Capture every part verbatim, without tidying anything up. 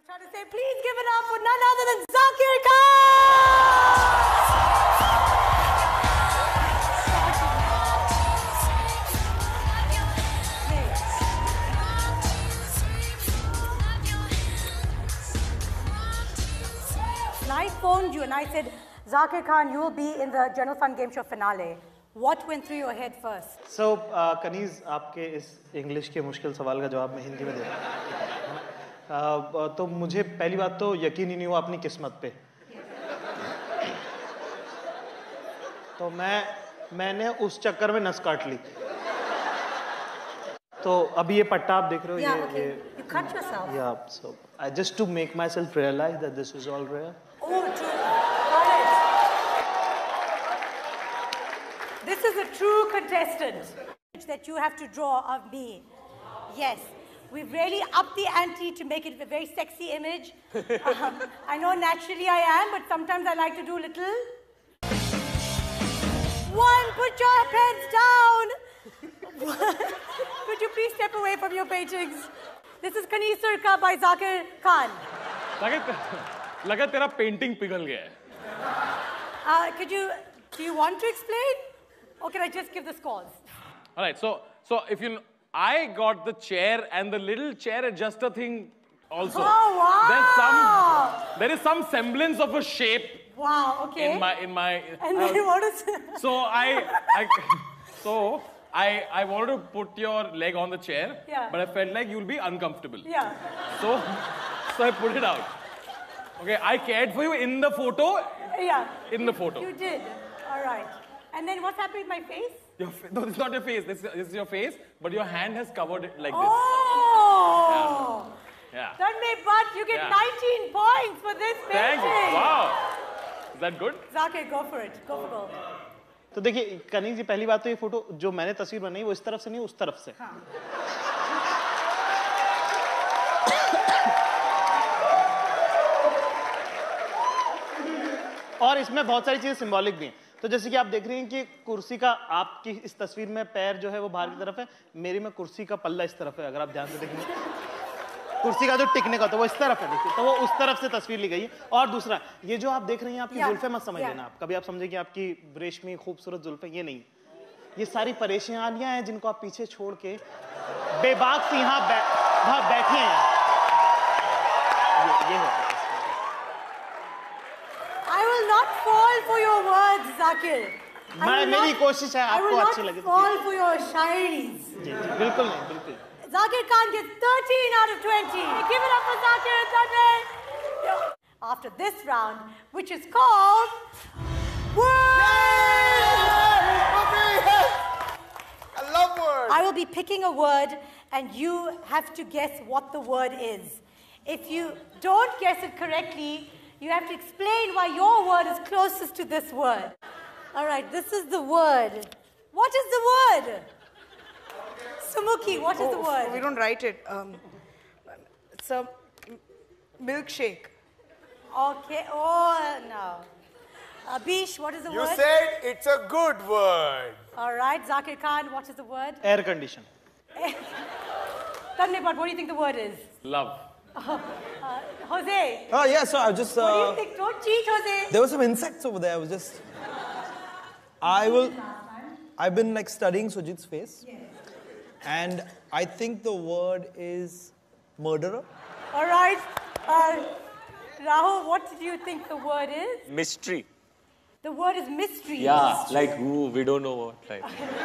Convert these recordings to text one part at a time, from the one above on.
trying to say, please give it up for none other than Zakir Khan! And I phoned you and I said, Zakir Khan, you will be in the General Fund Game Show finale. What went through your head first? So, uh, Kaniz, आपके इस English के मुश्किल सवाल का जवाब मैं हिंदी में दे रहा हूँ। तो मुझे पहली बात तो यकीन ही नहीं हुआ अपनी किस्मत पे। तो मैं मैंने उस चक्कर में नस काट ली। तो अभी ये पट्टा आप देख रहे हो, yeah, ये okay. ये You cut yourself. Yeah, so I just to make myself realize that this is all real. Oh, true. Got it. This is a true contestant that you have to draw of me. Yes. We've really upped the ante to make it a very sexy image. um, I know naturally I am, but sometimes I like to do little. One, put your pens down. Could you please step away from your paintings? This is Kaniz Surka by Zakir Khan. लगा तेरा painting पिघल गया है. Uh, could you, do you want to explain? Or can I just give the scores? All right, so, so if you, I got the chair and the little chair adjuster thing also. Oh, wow! There's some, there is some semblance of a shape. Wow, okay. In my, in my. And then uh, what is So I, I, so I, I wanted to put your leg on the chair, yeah. but I felt like you'll be uncomfortable. Yeah. So, so I put it out. Okay, I cared for you in the photo. Yeah. In the photo. You did. All right. And then what's happening with my face? Your fa no, this is not your face. This is, this is your face, but your hand has covered it like oh. this. Oh! Yeah. Tanmay Bhatt, you get Yeah. nineteen points for this painting. Thank you. Wow. Is that good? Zakir, go for it. Go for gold. तो देखिए कनीज जी, पहली बात तो ये photo जो मैंने तस्वीर बनाई वो इस तरफ से नहीं, उस तरफ से। हाँ. और इसमें बहुत सारी चीजें सिंबॉलिक भी हैं। तो जैसे कि आप देख रहे हैं कि कुर्सी का आपकी इस तस्वीर में पैर जो है वो बाहर की तरफ है, मेरी में कुर्सी का पल्ला इस तरफ है। अगर आप ध्यान से देखेंगे कुर्सी का जो टिकने का तो वो इस तरफ है, देखिए, तो वो उस तरफ से तस्वीर ली गई है। और दूसरा, ये जो आप देख रहे हैं आपकी जुल्फे मत समझ लेना आप, कभी आप समझे कि आपकी रेशमी खूबसूरत जुल्फे, ये नहीं, ये सारी परेशानियां हैं जिनको आप पीछे छोड़ के बेबाक से यहाँ बै, बैठे हैं। ये, ये है। I will not fall for your words, Zakir. मैं मेरी कोशिश है आपको अच्छी लगे। I will not fall for your shines. जी जी बिल्कुल नहीं, बिल्कुल। Zakir Khan gets thirteen out of twenty. Give it up for Zakir and Tanmay. After this round, which is called Words. I love words. I will be picking a word, and you have to guess what the word is. If you don't guess it correctly, you have to explain why your word is closest to this word. All right, this is the word. What is the word? Sumukhi, what is oh, the word? We don't write it. Um, it's a milkshake. Okay, oh no. Abhish, what is the you word? You said it's a good word. All right, Zakir Khan, what is the word? Air condition. Tanmay Bhatt, what do you think the word is? Love. Oh, uh, Jose. Oh, yeah, so I just... Uh, what do you think? Don't cheat, Jose. There were some insects over there. I was just... I will... I've been like studying Sujit's face. Yes. And I think the word is murderer. All right. Uh, Rahul, what do you think the word is? Mystery. The word is mystery. Yeah, mystery. like, ooh, we don't know what, right?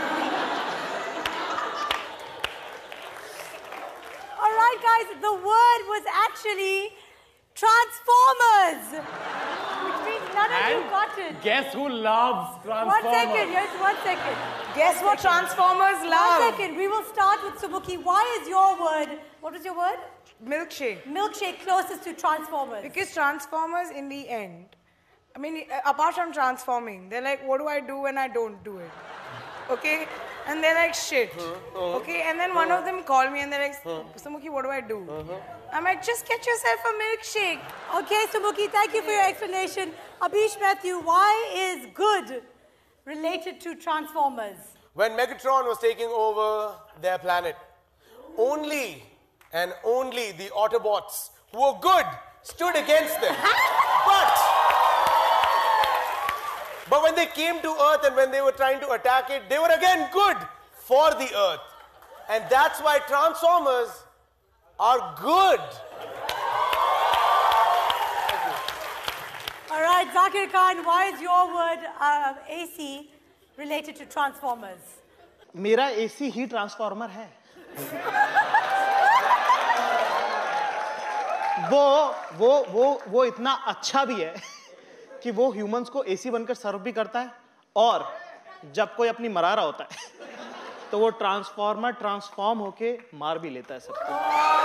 All right, guys, the word was actually Transformers, which means none of and you got it. Guess who loves Transformers? One second, yes, one second. Guess one what second. Transformers love? One second, we will start with Sumukhi. Why is your word, what was your word? Milkshake. Milkshake closest to Transformers. Because Transformers, in the end, I mean, apart from transforming, they're like, what do I do when I don't do it? Okay? And they're like, shit. Okay? And then one of them called me and they're like, Sumukhi, what do I do? I'm like, just get yourself a milkshake. Okay, Sumukhi, thank you for your explanation. Abhish Matthew, why is good related to Transformers? When Megatron was taking over their planet, only and only the Autobots who were good stood against them. But, but when they came to Earth and when they were trying to attack it, they were again good for the Earth. And that's why Transformers are good. All right, Zakir Khan, why is your word uh, A C related to Transformers? मेरा A C ही transformer है. वो वो वो वो इतना अच्छा भी है कि वो ह्यूमंस को A C बनकर सर्व भी करता है, और जब कोई अपनी मरा रहा होता है तो वो ट्रांसफॉर्मर ट्रांसफॉर्म होके मार भी लेता है सबको.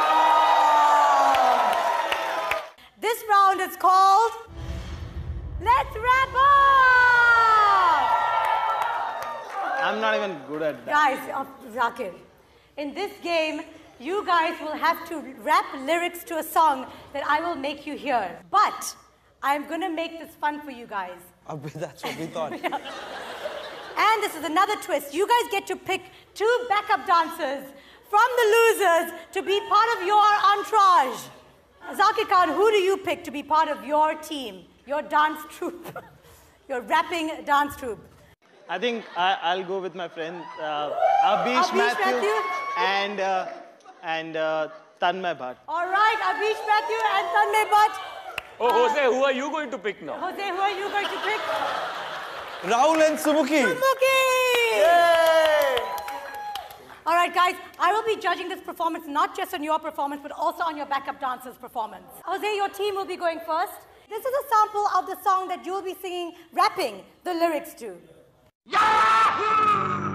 This round is called Let's Wrap Up! I'm not even good at that. Guys, uh, Zakir, in this game, you guys will have to rap lyrics to a song that I will make you hear. But I'm going to make this fun for you guys. Abhi, that's what we thought. Yeah. And this is another twist. You guys get to pick two backup dancers from the losers to be part of your entourage. Zakir Khan, who do you pick to be part of your team, your dance troupe, your rapping dance troupe? I think I, I'll go with my friend uh, Abhish, Abhish Matthew, Matthew. and uh, and uh, Tanmay Bhatt. All right, Abhish Matthew and Tanmay Bhatt. Oh, Jose, who are you going to pick now? Jose, who are you going to pick? Rahul and Sumuki. Sumuki! Yay! All right, guys, I will be judging this performance not just on your performance, but also on your backup dancers' performance. Jose, your team will be going first. This is a sample of the song that you'll be singing, rapping the lyrics to. Yahoo!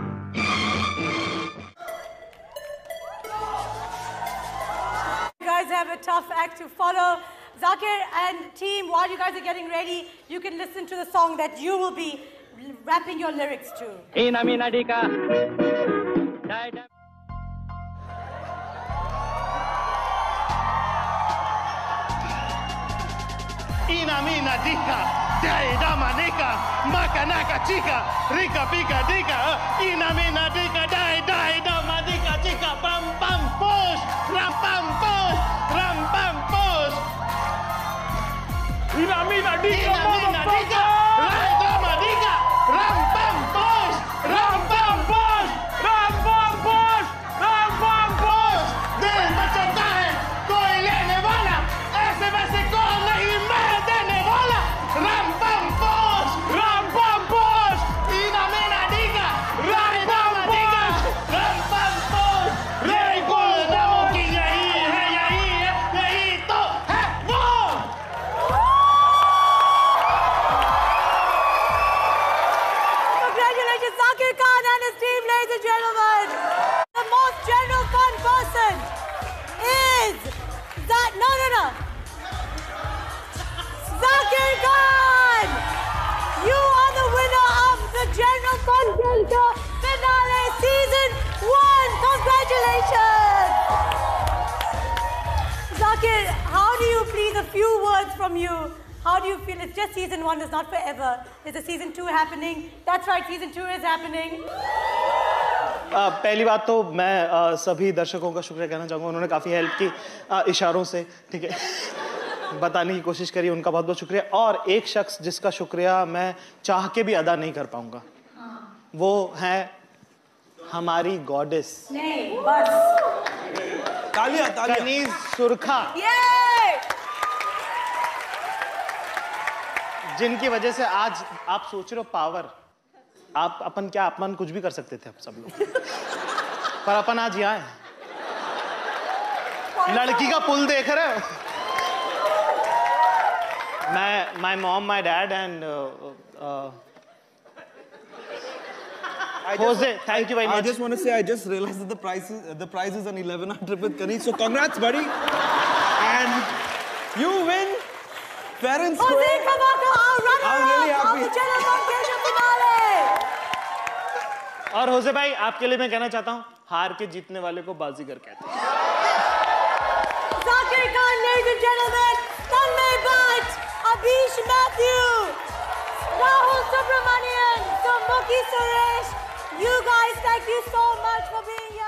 You guys have a tough act to follow. Zakir and team, while you guys are getting ready, you can listen to the song that you will be rapping your lyrics to. Ina mina dika. Ina mina dika, dai dama nika, maka naka chica, rika pika dika. Ina mina dika, dai dai dama dika chica, pam pam push, ram pam push, ram pam push. Ina mina dika, Ina mina dika, dai dama dika, ram pam push, ram pam push, ram pam push, ram pam push. दिल मचलता है, कोई लेने वाला, ऐसे वैसे कौन नहीं मैं देने वाला. Ram pam push, ram pam push. Ina mina dika, ram pam push, ram pam push. यही बोल दो कि यही है, यही है, यही तो है वो. Congratulations, Zakir Khan and his team, ladies and gentlemen. The most general fun person is that, no, no, no. Zakir Khan! You are the winner of the General Fun Filter Finale Season one. Congratulations! Zakir, how do you please, a few words from you? How do you feel? It's just season one, it's not forever. There's a season two happening. That's right, season two is happening. Uh, पहली बात तो मैं uh, सभी दर्शकों का शुक्रिया कहना चाहूँगा. उन्होंने काफ़ी हेल्प की uh, इशारों से, ठीक है, बताने की कोशिश करी. उनका बहुत बहुत शुक्रिया. और एक शख्स जिसका शुक्रिया मैं चाह के भी अदा नहीं कर पाऊँगा, वो है हमारी गॉडेस नहीं, बस. तालियां, तालियां. कनीज सुरखा, जिनकी वजह से आज आप सोच रहे हो पावर, आप अपन क्या अपमान कुछ भी कर सकते थे आप सब लोग, पर अपन आज यहाँ है. लड़की का पुल देख रहे हो. मैं, my mom, my dad and uh, uh, Jose, thank you very much. I just want to say, I just realized that the price is, the prize is an eleven hour trip with Kanish. So congrats, buddy. And you win fair and square. Jose Kabaka, our runner-up I'm really of happy. the General Fun Filter Finale. और होसे भाई, आपके लिए मैं कहना चाहता हूँ, हार के जीतने वाले को बाजीगर कहते हैं. Zakir Khan, ladies and gentlemen, Tanmay Bhatt, Abhish Matthew, Rahul Subramanian, Sumuki Suresh. You guys, thank you so much for being here.